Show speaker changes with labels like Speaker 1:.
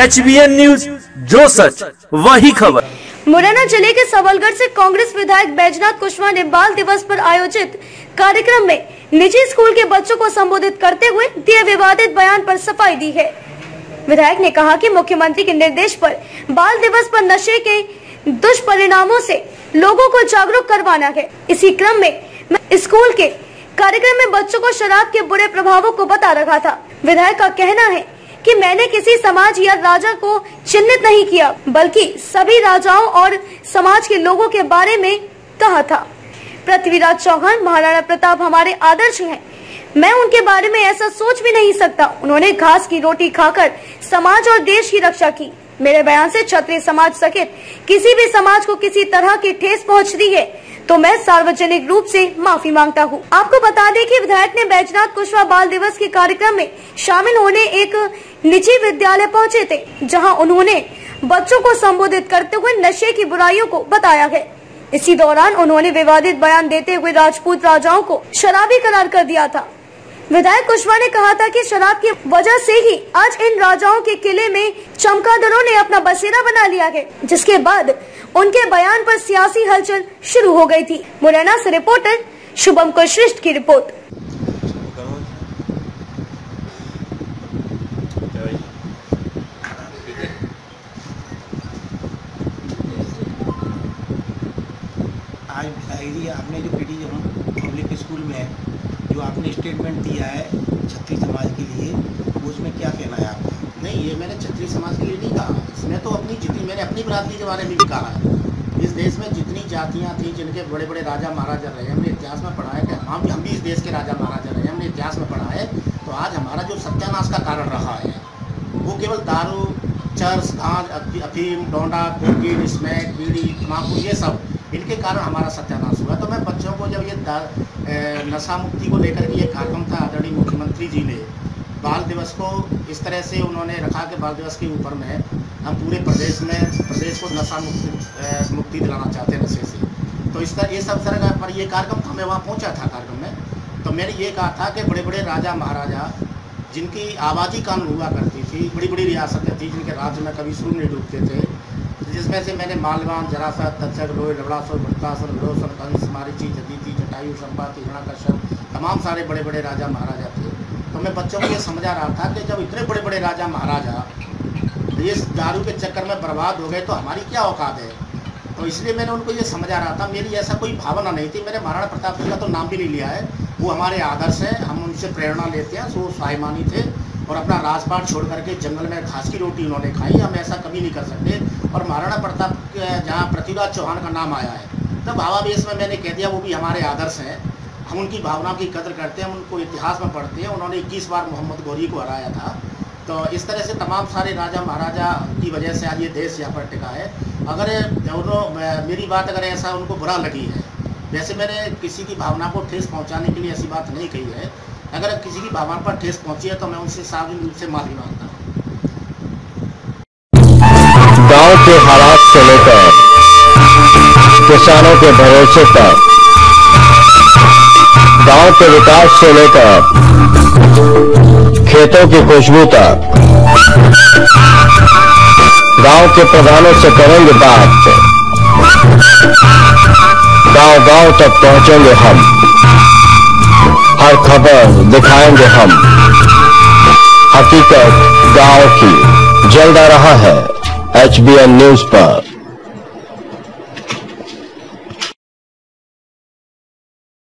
Speaker 1: HBN news, जो सच वही खबर।
Speaker 2: मुरैना जिले के सबलगढ़ से कांग्रेस विधायक बैजनाथ कुशवाहा ने बाल दिवस पर आयोजित कार्यक्रम में निजी स्कूल के बच्चों को संबोधित करते हुए दिए विवादित बयान पर सफाई दी है। विधायक ने कहा कि मुख्यमंत्री के निर्देश पर बाल दिवस पर नशे के दुष्परिणामों से लोगों को जागरूक करवाना है। इसी क्रम में मैं स्कूल के कार्यक्रम में बच्चों को शराब के बुरे प्रभावों को बता रहा था। विधायक का कहना है कि मैंने किसी समाज या राजा को चिन्हित नहीं किया, बल्कि सभी राजाओं और समाज के लोगों के बारे में कहा था। पृथ्वीराज चौहान, महाराणा प्रताप हमारे आदर्श हैं। मैं उनके बारे में ऐसा सोच भी नहीं सकता। उन्होंने घास की रोटी खाकर समाज और देश की रक्षा की। मेरे बयान से क्षत्रिय समाज सहित किसी भी समाज को किसी तरह की ठेस पहुंच रही है तो मैं सार्वजनिक रूप से माफी मांगता हूं। आपको बता दें कि विधायक ने बैजनाथ कुशवाहा बाल दिवस के कार्यक्रम में शामिल होने एक निजी विद्यालय पहुंचे थे, जहां उन्होंने बच्चों को संबोधित करते हुए नशे की बुराइयों को बताया है। इसी दौरान उन्होंने विवादित बयान देते हुए राजपूत राजाओं को शराबी करार कर दिया था। विधायक कुशवाहा ने कहा था कि शराब की वजह से ही आज इन राजाओं के किले में चमगादड़ों ने अपना बसेरा बना लिया है, जिसके बाद उनके बयान पर सियासी हलचल शुरू हो गई थी। मुरैना से रिपोर्टर शुभम कुलश्रेष्ठ की रिपोर्ट।
Speaker 3: आज आपने जो पीटी पब्लिक स्कूल में जो आपने स्टेटमेंट दिया है क्षत्रिय समाज के लिए, उसमें क्या कहना है आपका?
Speaker 4: नहीं, ये मैंने क्षत्रिय समाज के लिए नहीं कहा। इसमें तो मैंने अपनी बिरादरी के बारे में भी कहा है। इस देश में जितनी जातियां थी, जिनके बड़े बड़े राजा महाराजा रहे, हमने इतिहास में पढ़ा है कि हम भी इस देश के राजा महाराजा रहे, हमने इतिहास में पढ़ा है। तो आज हमारा जो सत्यानाश का कारण रहा है वो केवल दारू, चर्स, गांज, अफीम, डोंडा, कोकीन, स्मैक, बीड़ी, तम्बाकू, ये सब इनके कारण हमारा सत्यानाश हुआ। तो मैं बच्चों को जब ये नशा मुक्ति को लेकर के ये कार्यक्रम था, आदरणीय मुख्यमंत्री जी ने बाल दिवस को इस तरह से उन्होंने रखा कि बाल दिवस के ऊपर में हम पूरे प्रदेश को नशा मुक्ति दिलाना चाहते हैं नशे से। तो इस अवसर पर ये कार्यक्रम था, मैं वहाँ पहुँचा था कार्यक्रम में। तो मैंने ये कहा था कि बड़े बड़े राजा महाराजा जिनकी आबादी कानून हुआ करती थी, बड़ी बड़ी रियासतें थी जिनके राज्य में कभी सूर्य नहीं डूबते थे, जिसमें से मैंने मालवान, जरासत, तक्षक, लोही, लवणासुर, वृत्तासुर, विरोचन, कंस, मारीची, दधीचि, जटायु, संपाति, हिरण्यकश्यप, तमाम सारे बड़े बड़े राजा महाराजा थे। तो मैं बच्चों को ये समझा रहा था कि जब इतने बड़े बड़े राजा महाराजा इस दारू के चक्कर में बर्बाद हो गए तो हमारी क्या औकात है। तो इसलिए मैंने उनको ये समझा रहा था। मेरी ऐसा कोई भावना नहीं थी। मैंने महाराणा प्रताप जी का तो नाम भी नहीं लिया है। वो हमारे आदर्श हैं, हम उनसे प्रेरणा लेते हैं। वो स्वाभिमानी थे और अपना राजपाट छोड़ करके जंगल में घास की रोटी उन्होंने खाई। हम ऐसा कभी नहीं कर सकते। और महाराणा प्रताप जहाँ पृथ्वीराज चौहान का नाम आया है तो भावावेश में मैंने कह दिया वो भी हमारे आदर्श हैं। हम उनकी भावनाओं की कदर करते हैं, हम उनको इतिहास में पढ़ते हैं। उन्होंने 21 बार मोहम्मद गौरी को हराया था। तो इस तरह से तमाम सारे राजा महाराजा की वजह से आज ये देश यहाँ पर टिका है। अगर मेरी बात अगर ऐसा उनको बुरा लगी है, वैसे मैंने किसी की भावना को ठेस पहुँचाने के लिए ऐसी बात नहीं कही है। अगर किसी की भावना पर ठेस पहुँची है तो मैं उनसे सार्वजनिक रूप से माफी मांगता हूँ।
Speaker 5: गांव के हालात से लेकर किसानों के भरोसे तक, गांव के विकास से लेकर खेतों की खुशबू तक, गांव के प्रधानों से करेंगे बात, गांव गांव तक पहुंचेंगे हम, हर खबर दिखाएंगे हम, हकीकत गांव की। जल्द आ रहा है HBN न्यूज पर।